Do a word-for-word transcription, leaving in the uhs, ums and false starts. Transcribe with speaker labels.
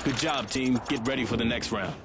Speaker 1: Good job, team. Get ready for the next round.